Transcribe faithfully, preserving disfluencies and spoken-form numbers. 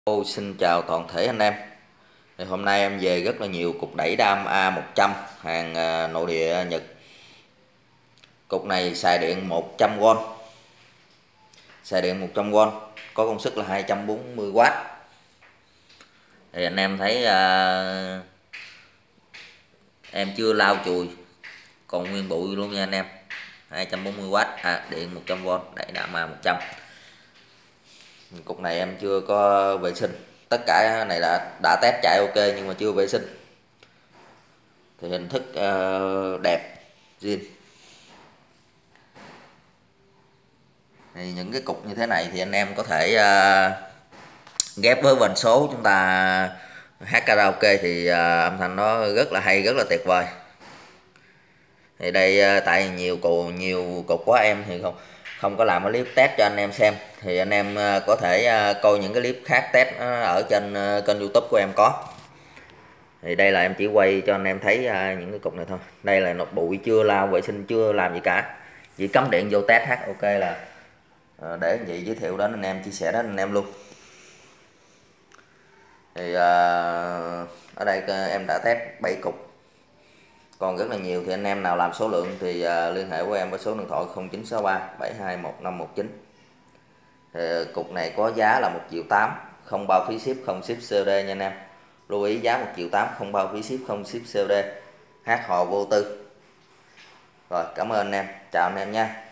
Ô, xin chào toàn thể anh em. Thì hôm nay em về rất là nhiều cục đẩy đam A một trăm hàng à, nội địa Nhật. Cục này xài điện một trăm V, xài điện một trăm V, có công suất là hai trăm bốn mươi W. Thì anh em thấy à, em chưa lau chùi, còn nguyên bụi luôn nha anh em. hai trăm bốn mươi W, à, điện một trăm V, đẩy đam A một trăm. Cục này em chưa có vệ sinh. Tất cả này đã đã test chạy ok nhưng mà chưa vệ sinh. Thì hình thức uh, đẹp zin. Thì những cái cục như thế này thì anh em có thể uh, ghép với vần số, chúng ta hát karaoke thì uh, âm thanh nó rất là hay, rất là tuyệt vời. Thì đây uh, tại nhiều cục nhiều cục quá em thì không không có làm cái clip test cho anh em xem, thì anh em uh, có thể uh, coi những cái clip khác test uh, ở trên uh, kênh YouTube của em có. Thì đây là em chỉ quay cho anh em thấy uh, những cái cục này thôi. Đây là nốt bụi, chưa lau vệ sinh, chưa làm gì cả, chỉ cắm điện vô test hát ok là uh, để anh chị giới thiệu đến anh em, chia sẻ đến anh em luôn. Thì uh, ở đây em đã test bảy cục, còn rất là nhiều. Thì anh em nào làm số lượng thì uh, liên hệ với em với số điện thoại không chín sáu ba bảy hai một năm một chín. Thì cục này có giá là một triệu tám, không bao phí ship, không ship xê ô đê nha anh em. Lưu ý giá một triệu tám, không bao phí ship, không ship xê ô đê, hát hò vô tư. Rồi, cảm ơn anh em, chào anh em nha.